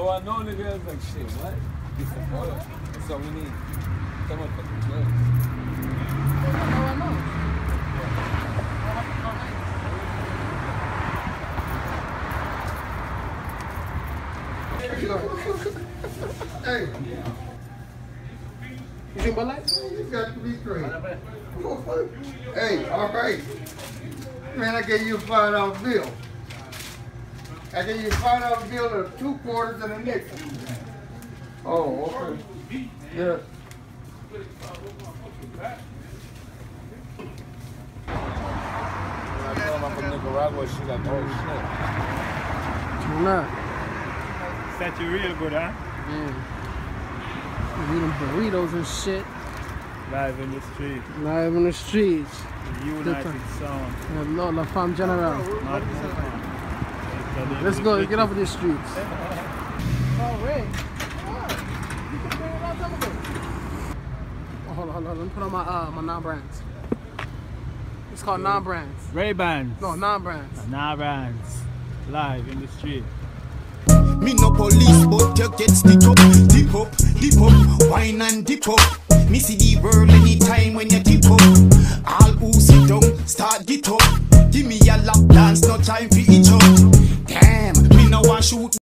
don't want no niggas like shit, what? This is all. That's all we need. Come on, fucking close. Hey. You drink Bud Light? You got to be great. Hey, all right. Man, I gave you a $5 bill. I gave you a $5 bill of 2 quarters and a nickel. Oh, okay. Yeah. I told him I'm from Nicaragua, she like, oh shit. You're not. Set you real good, huh? Yeah. Eating burritos and shit. Live in the street. Live in the streets. The United Sound. No, La Femme General. Let's go, let's get off of these streets. Oh, wait. Hold on. Let me put on my non-brands. It's called non-brands. Ray-Bans. No, non-brands. Non-brands. Live in the street. Me no police, but you get stick up, wine and dip up. Me see the world anytime when you dip up. All who sit down, start get up. Give me a lap dance, no time for each other. Damn, me no want shoot.